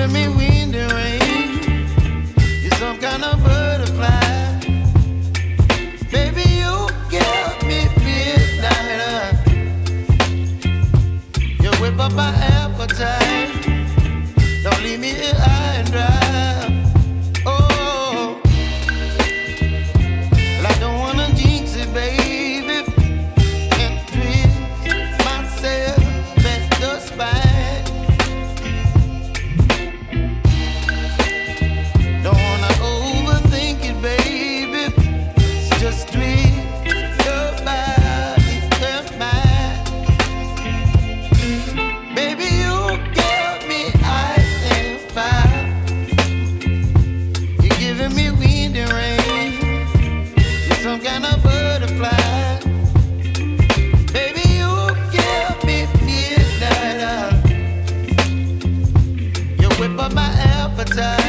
giving me wind and rain. You're some kind of butterfly. Baby, you give me midnight. You whip up my appetite. Don't leave me here high and dry. Oh, well, I don't wanna jinx it, baby, and twist myself at the spine. Don't wanna overthink it, baby. It's just twist your body and mine. Baby, you give me ice and fire. You're giving me wind and rain. You're some kind of butterfly. Baby, you give me midnight. You whip up my appetite.